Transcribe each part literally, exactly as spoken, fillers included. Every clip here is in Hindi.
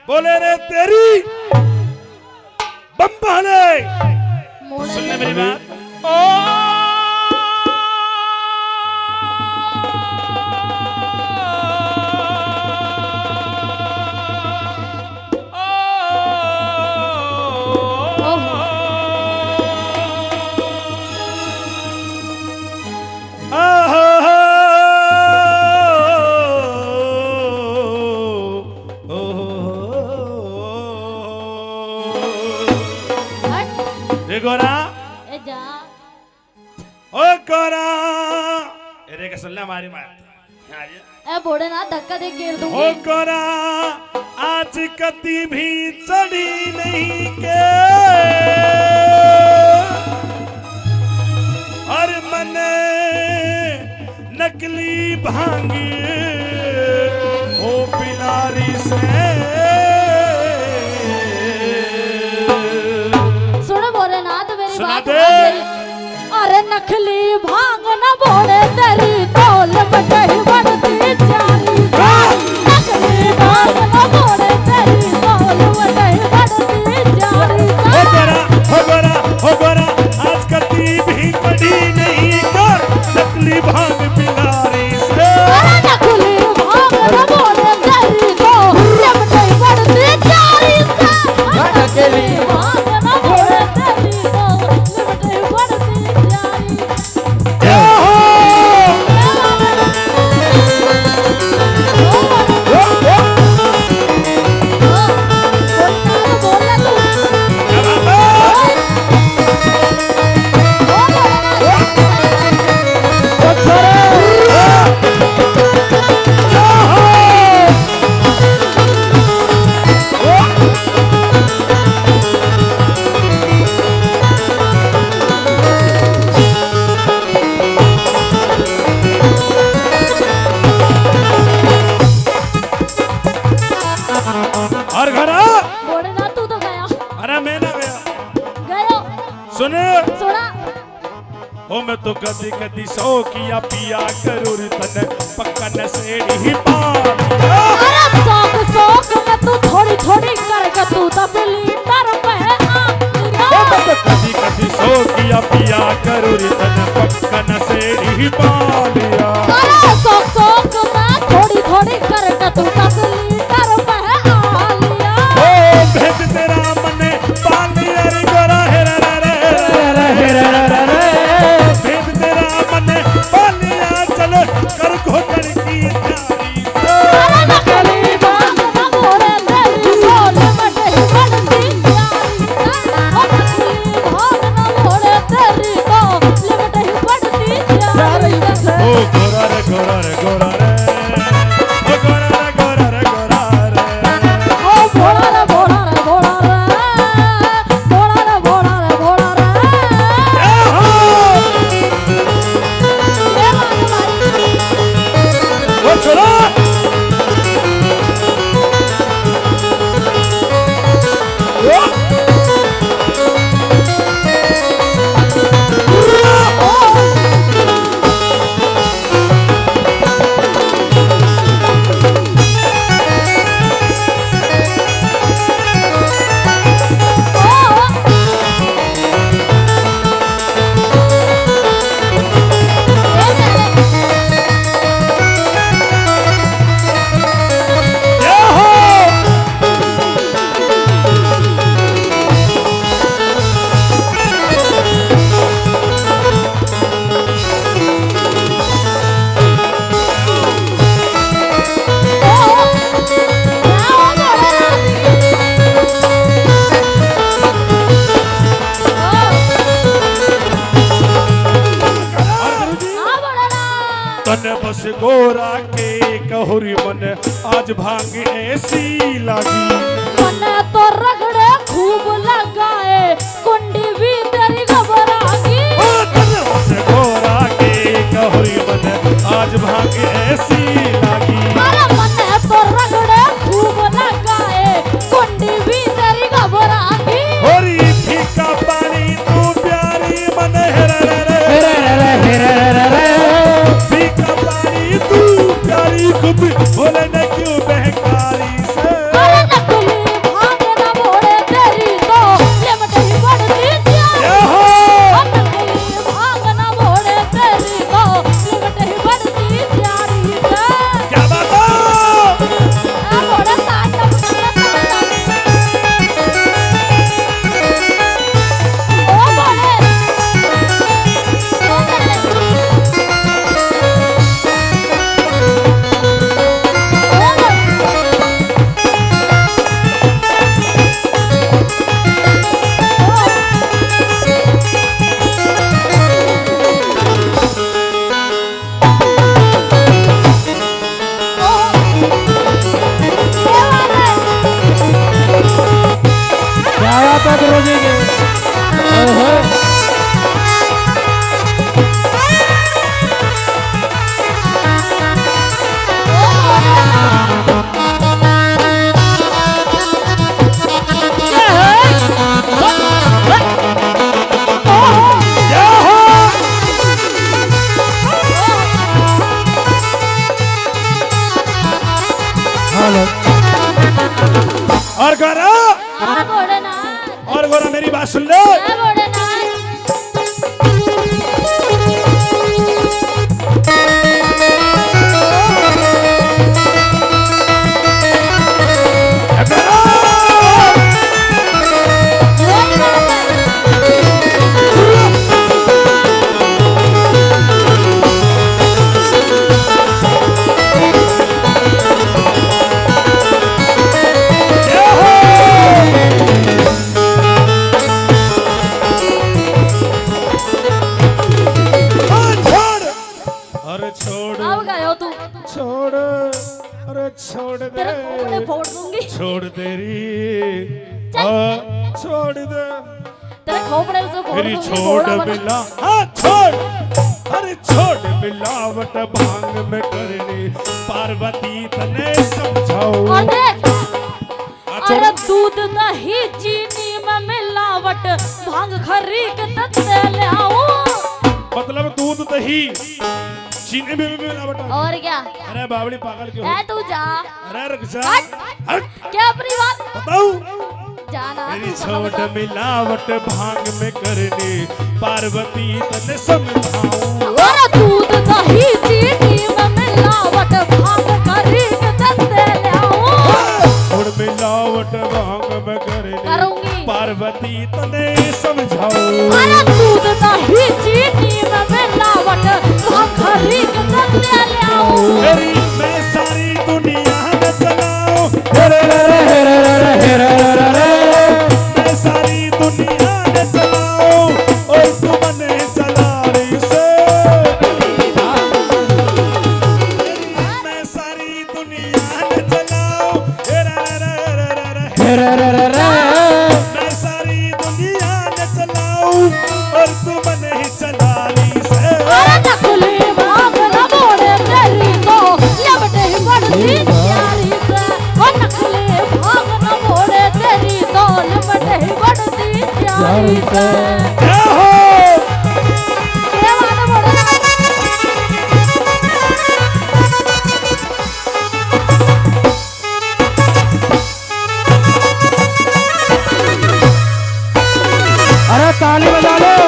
बोले रे तेरी बम्बाले सुनने मेरी बात ओ गोरा ए जा ओ गोरा एरे के सल्ला मारी मार ए बोड़े ना धक्का दे गिर दूंगी ओ गोरा आज कति भी चढ़ी नहीं के हर मने नकली भांग ओ पिलारी से सुना दे। अरे नकली भांग न बोले तेरी तौल बटही बढ़ती जारी नकली भांग न बोले तेरी तौल बटही बढ़ती जारी हो गोरा हो गोरा हो गोरा आज कति भी कड़ी नहीं कर नकली भांग पिलारी से अरे नकली भांग न बोले तेरी तौल बटही बढ़ती जारी नकली भांग न बोले तेरी तो कदी कदी सो किया पिया करूर तने पक्का नसेड़ी ही पार अरे सोक सोक में तू थोड़ी थोड़ी करके तू दस लीटर में आ तो कदी कदी सो किया पिया करूर तने पक्का नसेड़ी ही पार अरे सोक सोक में थोड़ी थोड़ी करके तू दस लीटर में आ लिया ओ भेद तेरा मने पानी अरे गोरा हेरा रे रे हेरा रे कर घोटन की प्यारी अरे नकली भांग न बोले तेरी सोल बटही बढ़ती जारी ओ नकली भांग न बोले तेरी सोल बटही बढ़ती जारी ओ गोरा रे गोरा रे गोरा रे ओ गोरा रे गोरा रे गोरा रे ओ भोला रे भोला रे भोला रे भोला रे भोला रे भोला रे ओ छोरा बस गोरा के कहुरी मन आज भांग ऐसी लागी मन तो रगड़े खूब लगाए कुंडी भी तेरी घबरागी बस गोरा के कहुरी मन आज भांग ऐसी लागी अरे मन तो रगड़े खूब लगाए कुंडी भी तेरी घबरागी होरी फीका पानी तू प्यारी मन हेरा रे रे हेरा रे रे फीका पानी तू प्यारी खुद बोले न क्यों बहकारी से अरे नकली और गोरा हाँ भोलेनाथ। और गोरा मेरी बात सुन ले। हाँ भोलेनाथ। छोड़, अरे छोड़ दे, तेरे खोपड़े फोड़ दूंगी। छोड़ तेरी, हाँ छोड़ दे, तेरे खोपड़े से फोड़ मेरी दूंगी। छोड़ मिला, हाँ छोड़, अरे छोड़ मिलावट भांग में करनी, पार्वती तने समझाओ। और देख, अरे दूध दही चीनी में मिलावट, भांग खरीद दत्ते ले आओ। मतलब दूध दही चीनी में भी मिलावट। और क्या? अरे बावली पागल क्यों? है तू जा। अरे रुक जा। हट। हट। क्या अपनी बात? बताऊं? जाना। मेरी छोड़ मिलावट भांग में करनी, पार्वती तने समझाऊं। अरे दूध दही चीनी में मिलावट, भांग खरीद दत्ते ले आओ। छोड़ मिलावट भांग में करनी, करूंगी। पार्वती तने समझाऊं। अरे दूध दही चीनी में मिलावट, भांग खरीद दत्ते ले आओ। मेरी मैं सारी दुनिया में चलाऊं, मैं सारी दुनिया में चलाऊं, और तू मने चला रही से। मैं सारी दुनिया में चलाऊं, मैं सारी दुनिया में चलाऊं, और तू मने चला रही से। अरे नकली भांग न बोले तेरी तो लिपटे ही बढ़ती प्यारी से। ओ नकली भांग न बोले तेरी तो लिपटे ही बढ़ती प्यारी से। क्या हो? ये बात बोले अरे ताली बजा लो।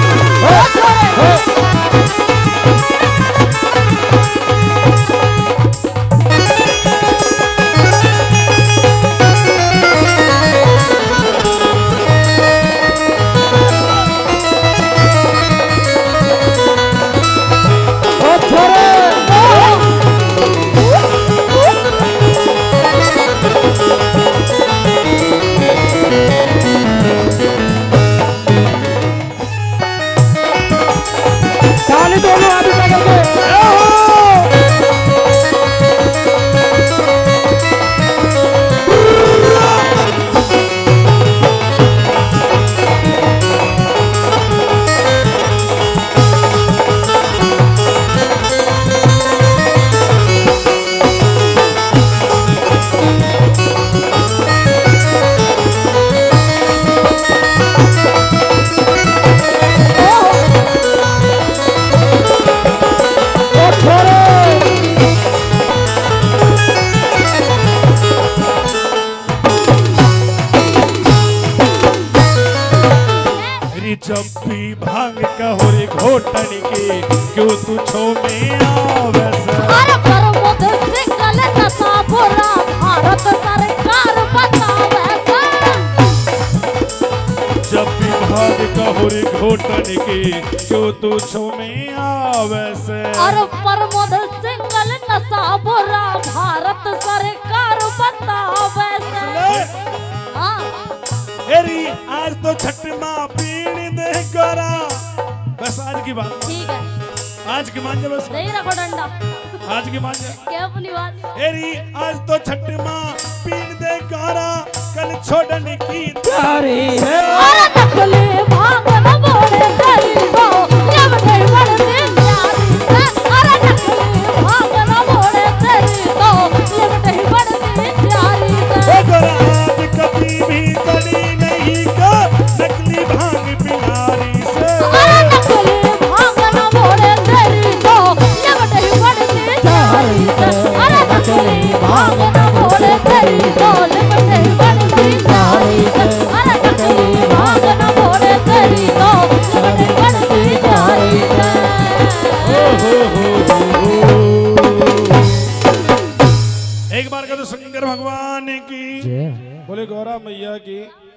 ताली दोनों आदमी बजा के। जब भी भांग का हो रे घोटन के, क्यों तू छो में आवे से। अरे प्रमोद सिंगल नशा बुरा, भारत सरकार बतावे से। जब भी भांग का हो रे घोटन के, क्यों तू छो में आवे से। अरे प्रमोद सिंगल नशा बुरा, भारत सरकार बतावे से। हाँ एरी आज तो छठ माँ पीण दे करा, बस आज की बात, ठीक है, आज की मान जा, बस नहीं रखो डंडा। आज की मान जा। क्या अपनी बात? एरी आज तो छठ माँ पीण दे करा, कल छोड़ने की प्यारी है। अरे नकली भांग न बोले तेरी तो लिपटे ही बढ़ती प्यारी से। अरे नकली भांग न बोले तेरी तो लिपटे ही बढ़ती प्यारी से। आज कभी भी कड़ी नहीं का, नकली भांग पिनारी से। अरे नकली भांग न बोले तेरी तो लिपटे ही बढ़ती प्यारी से। अरे नकली भांग न बोले तेरी तो लिपटे ही बढ़ती एक बार का तो शंकर भगवान की जय बोले गौरा मैया की